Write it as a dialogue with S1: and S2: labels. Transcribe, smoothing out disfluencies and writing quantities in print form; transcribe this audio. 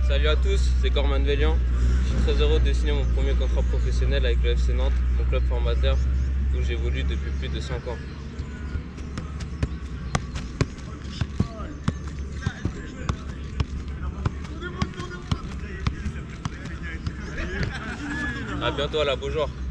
S1: Salut à tous, c'est Corman Vélian. Je suis très heureux de signer mon premier contrat professionnel avec le FC Nantes, mon club formateur où j'évolue depuis plus de 5 ans. A bientôt à la Beaujoire.